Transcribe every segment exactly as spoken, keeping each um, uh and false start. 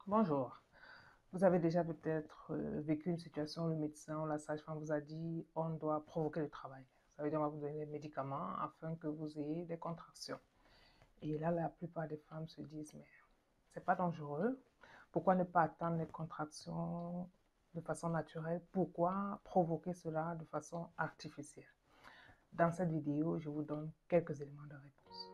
Bonjour. Vous avez déjà peut-être euh, vécu une situation où le médecin ou la sage-femme vous a dit on doit provoquer le travail. Ça veut dire on va vous donner des médicaments afin que vous ayez des contractions. Et là, la plupart des femmes se disent mais c'est pas dangereux. Pourquoi ne pas attendre les contractions de façon naturelle? Pourquoi provoquer cela de façon artificielle? Dans cette vidéo, je vous donne quelques éléments de réponse.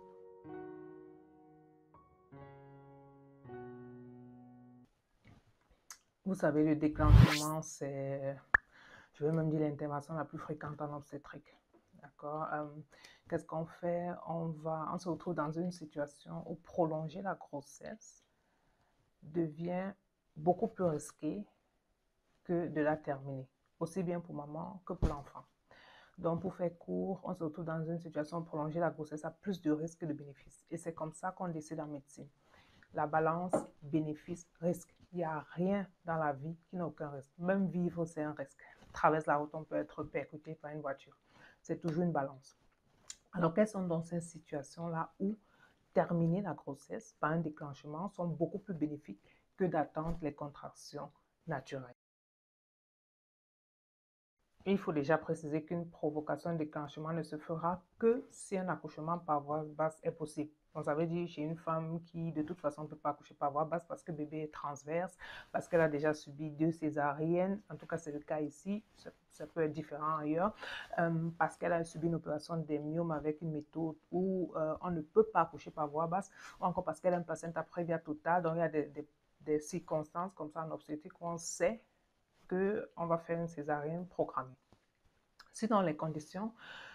Vous savez, le déclenchement, c'est, je vais même dire, l'intervention la plus fréquente en obstétrique. D'accord? Euh, Qu'est-ce qu'on fait? On va, on se retrouve dans une situation où prolonger la grossesse devient beaucoup plus risqué que de la terminer, aussi bien pour maman que pour l'enfant. Donc, pour faire court, on se retrouve dans une situation où prolonger la grossesse a plus de risques que de bénéfices. Et c'est comme ça qu'on décide en médecine. La balance bénéfice-risque. Il n'y a rien dans la vie qui n'a aucun risque. Même vivre, c'est un risque. Traverse la route, on peut être percuté par une voiture. C'est toujours une balance. Alors, quelles sont donc ces situations-là où terminer la grossesse par un déclenchement sont beaucoup plus bénéfiques que d'attendre les contractions naturelles? Il faut déjà préciser qu'une provocation de déclenchement ne se fera que si un accouchement par voie basse est possible. Donc, ça veut dire chez une femme qui, de toute façon, ne peut pas accoucher par voie basse parce que le bébé est transverse, parce qu'elle a déjà subi deux césariennes, en tout cas, c'est le cas ici, ça, ça peut être différent ailleurs, euh, parce qu'elle a subi une opération d'hémiome avec une méthode où euh, on ne peut pas accoucher par voie basse, ou encore parce qu'elle a une placenta prévia totale, donc il y a des, des, des circonstances comme ça en obstétrique où on sait qu'on va faire une césarienne programmée. Sinon, les conditions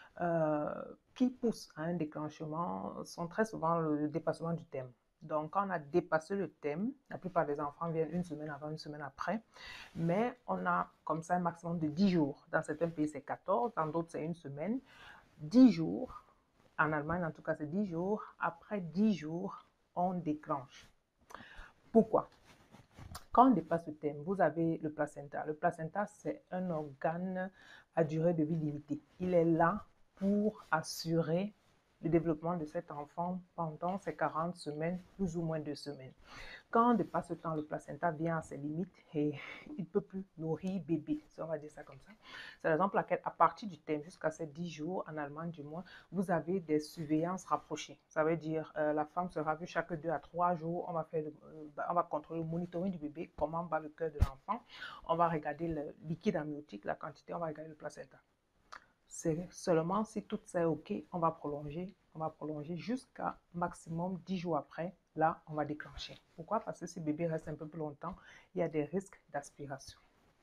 euh, qui poussent à un déclenchement sont très souvent le dépassement du thème. Donc, quand on a dépassé le thème, la plupart des enfants viennent une semaine avant, une semaine après, mais on a comme ça un maximum de dix jours. Dans certains pays, c'est quatorze, dans d'autres, c'est une semaine. dix jours, en Allemagne en tout cas, c'est dix jours. Après dix jours, on déclenche. Pourquoi? Quand on dépasse ce thème, vous avez le placenta. Le placenta, c'est un organe à durée de vie limitée. Il est là pour assurer le développement de cet enfant pendant ces quarante semaines, plus ou moins deux semaines. Quand on dépasse ce temps, le placenta vient à ses limites et il ne peut plus nourrir bébé, si on va dire ça comme ça. C'est la raison pour laquelle, à partir du thème, jusqu'à ces dix jours, en Allemagne du moins, vous avez des surveillances rapprochées. Ça veut dire euh, la femme sera vue chaque deux à trois jours. On va, faire le, euh, on va contrôler le monitoring du bébé, comment bat le cœur de l'enfant. On va regarder le liquide amniotique, la quantité, on va regarder le placenta. C'est seulement si tout ça est OK, on va prolonger, on va prolonger jusqu'à maximum dix jours après. Là, on va déclencher. Pourquoi? Parce que si le bébé reste un peu plus longtemps, il y a des risques d'aspiration.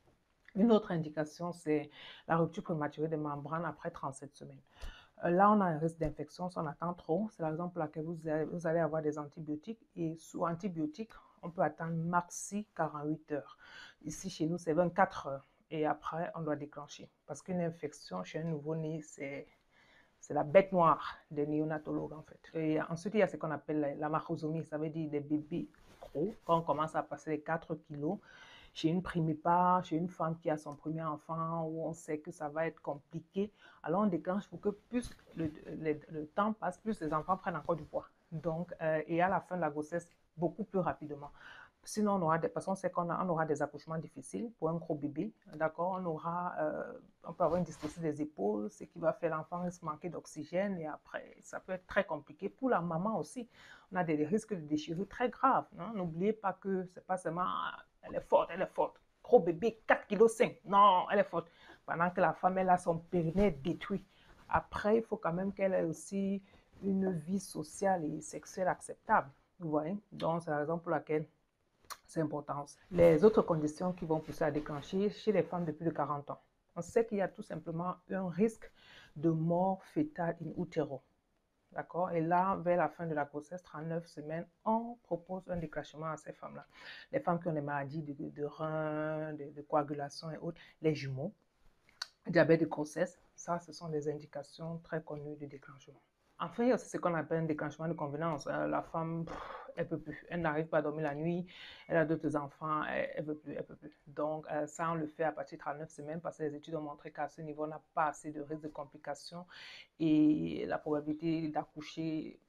Une autre indication, c'est la rupture prématurée des membranes après trente-sept semaines. Là, on a un risque d'infection si on attend trop. C'est la raison pour laquelle vous allez, vous allez avoir des antibiotiques. Et sous antibiotiques, on peut attendre maxi quarante-huit heures. Ici, chez nous, c'est vingt-quatre heures. Et après, on doit déclencher. Parce qu'une infection chez un nouveau-né, c'est c'est la bête noire des néonatologues, en fait. Et ensuite, il y a ce qu'on appelle la, la macrosomie. Ça veut dire des bébés gros. Quand on commence à passer les quatre kilos, chez une primipare, chez une femme qui a son premier enfant, où on sait que ça va être compliqué, alors on déclenche pour que plus le, le, le temps passe, plus les enfants prennent encore du poids. Donc, euh, et à la fin de la grossesse, beaucoup plus rapidement. Sinon, on aura des, parce qu'on sait qu'on on aura des accouchements difficiles pour un gros bébé, d'accord? On aura, euh, on peut avoir une dystocie des épaules, ce qui va faire l'enfant risque manquer d'oxygène et après, ça peut être très compliqué pour la maman aussi. On a des risques de déchirure très graves. Hein? N'oubliez pas que c'est pas seulement, elle est forte, elle est forte. Gros bébé, quatre virgule cinq kilos. Non, elle est forte. Pendant que la femme, elle a son périnée détruit. Après, il faut quand même qu'elle ait aussi une vie sociale et sexuelle acceptable. Vous voyez? Donc, c'est la raison pour laquelle c'est important. Les autres conditions qui vont pousser à déclencher chez les femmes de plus de quarante ans. On sait qu'il y a tout simplement un risque de mort fœtale in utero. D'accord? Et là, vers la fin de la grossesse, trente-neuf semaines, on propose un déclenchement à ces femmes-là. Les femmes qui ont des maladies de, de, de reins, de, de coagulation et autres, les jumeaux, diabète de grossesse, ça, ce sont des indications très connues de déclenchement. Enfin, il y a aussi ce qu'on appelle un déclenchement de convenance. Euh, la femme, pff, elle peut plus. Elle n'arrive pas à dormir la nuit. Elle a d'autres enfants. Elle, elle veut plus. Elle peut plus. Donc, euh, ça, on le fait à partir de trente-neuf semaines parce que les études ont montré qu'à ce niveau, on n'a pas assez de risque de complications et la probabilité d'accoucher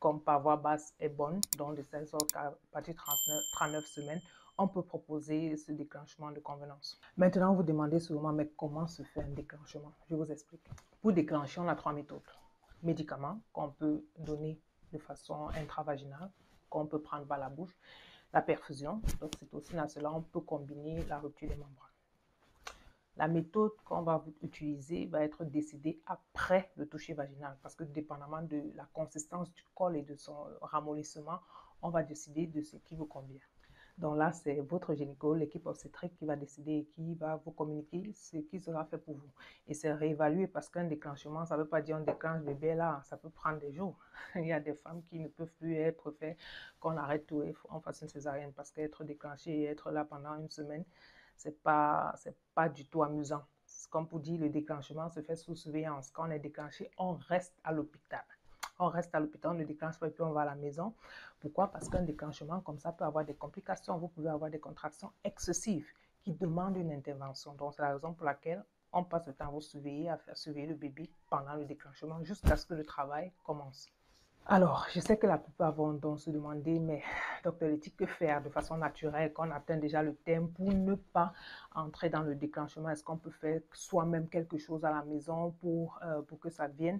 comme par voie basse est bonne, donc de telle sorte qu'à partir de trente-neuf semaines, on peut proposer ce déclenchement de convenance. Maintenant, vous demandez sûrement, mais comment se fait un déclenchement? Je vous explique. Pour déclencher, on a trois méthodes. Médicaments qu'on peut donner de façon intravaginale, qu'on peut prendre par la bouche. La perfusion, l'oxytocine, à cela, on peut combiner la rupture des membranes. La méthode qu'on va utiliser va être décidée après le toucher vaginal parce que dépendamment de la consistance du col et de son ramollissement, on va décider de ce qui vous convient. Donc là, c'est votre gynéco, l'équipe obstétrique qui va décider et qui va vous communiquer ce qui sera fait pour vous. Et c'est réévalué parce qu'un déclenchement, ça ne veut pas dire on déclenche bébé là, ça peut prendre des jours. Il y a des femmes qui ne peuvent plus être faites, qu'on arrête tout et on fasse une césarienne parce qu'être déclenché et être là pendant une semaine, c'est pas, c'est pas du tout amusant. Comme pour dire, le déclenchement se fait sous surveillance. Quand on est déclenché, on reste à l'hôpital. On reste à l'hôpital, on ne déclenche pas et puis on va à la maison. Pourquoi? Parce qu'un déclenchement comme ça peut avoir des complications. Vous pouvez avoir des contractions excessives qui demandent une intervention. Donc, c'est la raison pour laquelle on passe le temps à vous surveiller, à faire surveiller le bébé pendant le déclenchement jusqu'à ce que le travail commence. Alors, je sais que la plupart vont donc se demander, mais docteur Letty, que faire de façon naturelle quand on atteint déjà le terme pour ne pas entrer dans le déclenchement? Est-ce qu'on peut faire soi-même quelque chose à la maison pour, euh, pour que ça vienne?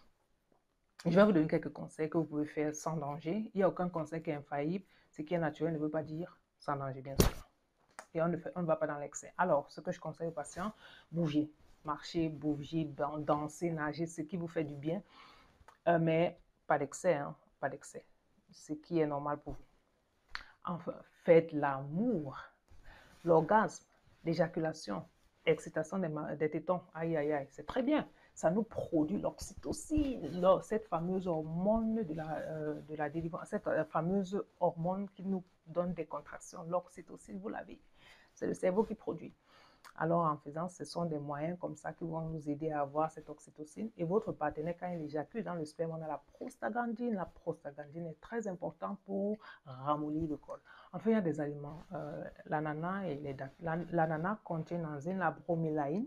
Je vais vous donner quelques conseils que vous pouvez faire sans danger. Il n'y a aucun conseil qui est infaillible. Ce qui est naturel ne veut pas dire sans danger, bien sûr. Et on ne, fait, on ne va pas dans l'excès. Alors, ce que je conseille aux patients, bougez. Marcher, bouger, danser, nager, ce qui vous fait du bien. Euh, mais pas d'excès, hein, pas d'excès. Ce qui est normal pour vous. Enfin, faites l'amour, l'orgasme, l'éjaculation, l'excitation des, des tétons. Aïe, aïe, aïe, c'est très bien. Ça nous produit l'oxytocine, cette fameuse hormone de la, euh, de la délivrance, cette euh, fameuse hormone qui nous donne des contractions. L'oxytocine, vous l'avez. C'est le cerveau qui produit. Alors, en faisant, ce sont des moyens comme ça qui vont nous aider à avoir cette oxytocine. Et votre partenaire, quand il éjacule dans le sperme, on a la prostaglandine. La prostaglandine est très importante pour ramollir le col. Enfin, il y a des aliments, euh, l'ananas et les dattes. L'ananas contient une enzyme, la bromélaïne,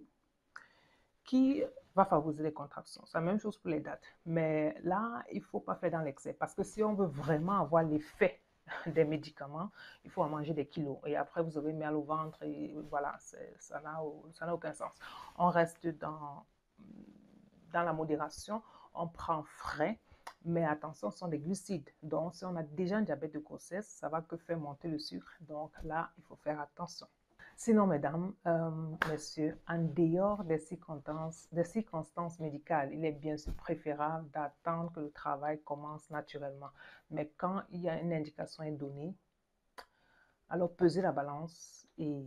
qui va favoriser les contractions. C'est la même chose pour les dattes. Mais là, il ne faut pas faire dans l'excès. Parce que si on veut vraiment avoir l'effet des médicaments, il faut en manger des kilos. Et après, vous aurez mal au ventre et voilà, ça n'a aucun sens. On reste dans, dans la modération, on prend frais, mais attention, ce sont des glucides. Donc, si on a déjà un diabète de grossesse, ça va que faire monter le sucre. Donc là, il faut faire attention. Sinon, mesdames, euh, messieurs, en dehors des circonstances, des circonstances médicales, il est bien sûr préférable d'attendre que le travail commence naturellement. Mais quand il y a une indication est donnée, alors pesez la balance et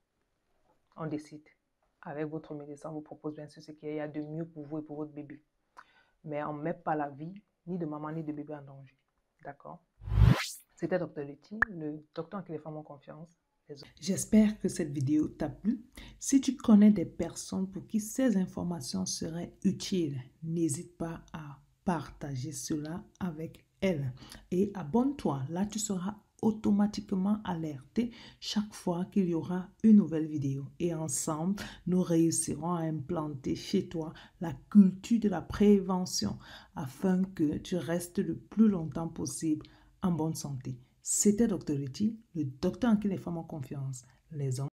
on décide. Avec votre médecin, on vous propose bien sûr ce qu'il y a de mieux pour vous et pour votre bébé. Mais on ne met pas la vie ni de maman ni de bébé en danger. D'accord? C'était docteur Letty, le docteur en qui les femmes ont confiance. J'espère que cette vidéo t'a plu. Si tu connais des personnes pour qui ces informations seraient utiles, n'hésite pas à partager cela avec elles. Et abonne-toi, là tu seras automatiquement alerté chaque fois qu'il y aura une nouvelle vidéo. Et ensemble, nous réussirons à implanter chez toi la culture de la prévention afin que tu restes le plus longtemps possible en bonne santé. C'était docteur Letty, le docteur en qui les femmes ont confiance. Les hommes